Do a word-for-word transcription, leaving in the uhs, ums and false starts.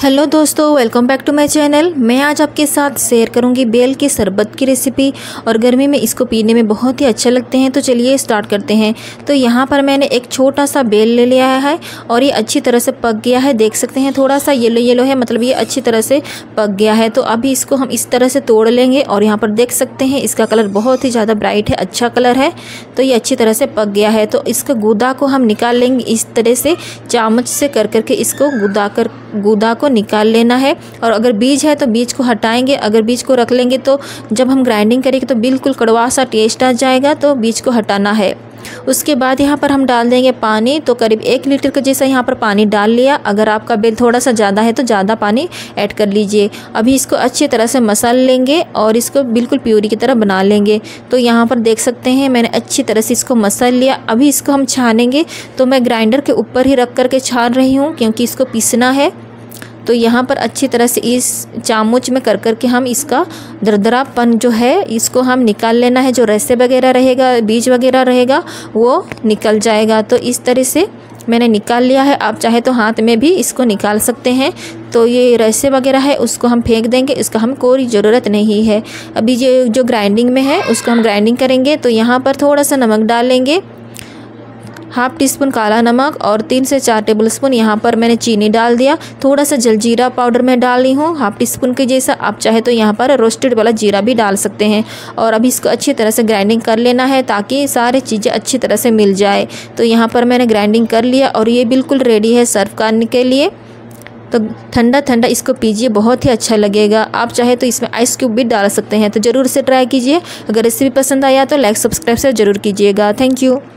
Hello दोस्तों, welcome back to my channel. मैं आज आपके साथ शेयर करूंगी बेल के शरबत की रेसिपी और गर्मी में इसको पीने में बहुत ही अच्छे लगते हैं। तो चलिए स्टार्ट करते हैं। तो यहाँ पर मैंने एक छोटा सा बेल ले लिया है और ये अच्छी तरह से पक गया है। देख सकते हैं थोड़ा सा येलो येलो है, मतलब ये अच्छी तरह से पक गया है। तो अभी इसको हम इस तरह से तोड़ लेंगे और यहाँ पर देख सकते हैं इसका कलर बहुत ही ज़्यादा ब्राइट है, अच्छा कलर है। तो ये अच्छी तरह से पक गया है। तो इसका गूदा को हम निकाल लेंगे इस तरह से, चामच से कर करके इसको गूदा कर गूदा को निकाल लेना है। और अगर बीज है तो बीज को हटाएंगे, अगर बीज को रख लेंगे तो जब हम ग्राइंडिंग करेंगे तो बिल्कुल कड़वा सा टेस्ट आ जाएगा, तो बीज को हटाना है। उसके बाद यहाँ पर हम डाल देंगे पानी। तो करीब एक लीटर का जैसा यहाँ पर पानी डाल लिया। अगर आपका बेल थोड़ा सा ज़्यादा है तो ज़्यादा पानी ऐड कर लीजिए। अभी इसको अच्छी तरह से मसल लेंगे और इसको बिल्कुल प्यूरी की तरह बना लेंगे। तो यहाँ पर देख सकते हैं मैंने अच्छी तरह से इसको मसल लिया। अभी इसको हम छानेंगे। तो मैं ग्राइंडर के ऊपर ही रख करके छान रही हूँ क्योंकि इसको पीसना है। तो यहाँ पर अच्छी तरह से इस चामच में कर कर के हम इसका दरदरापन जो है इसको हम निकाल लेना है। जो रेसे वगैरह रहेगा, बीज वगैरह रहेगा, वो निकल जाएगा। तो इस तरह से मैंने निकाल लिया है। आप चाहे तो हाथ में भी इसको निकाल सकते हैं। तो ये रेसे वगैरह है उसको हम फेंक देंगे, इसका हम कोई ज़रूरत नहीं है। अभी जो जो ग्राइंडिंग में है उसको हम ग्राइंडिंग करेंगे। तो यहाँ पर थोड़ा सा नमक डालेंगे, हाफ टी स्पून काला नमक और तीन से चार टेबल स्पून यहाँ पर मैंने चीनी डाल दिया। थोड़ा सा जलजीरा पाउडर मैं डाली हूँ हाफ टी स्पून के जैसा। आप चाहे तो यहाँ पर रोस्टेड वाला जीरा भी डाल सकते हैं। और अभी इसको अच्छी तरह से ग्राइंडिंग कर लेना है ताकि सारी चीज़ें अच्छी तरह से मिल जाए। तो यहाँ पर मैंने ग्राइंडिंग कर लिया और ये बिल्कुल रेडी है सर्व करने के लिए। तो ठंडा ठंडा इसको पीजिए, बहुत ही अच्छा लगेगा। आप चाहे तो इसमें आइस क्यूब भी डाल सकते हैं। तो ज़रूर से ट्राई कीजिए। अगर रेसिपी पसंद आया तो लाइक सब्सक्राइब से ज़रूर कीजिएगा। Thank you.